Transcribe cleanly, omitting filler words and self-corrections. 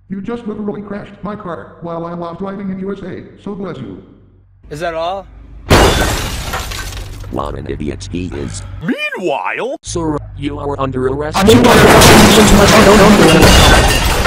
You just literally crashed my car while I was driving in USA, so bless you. Is that all? What an idiot he is. Meanwhile, Sir, you are under arrest.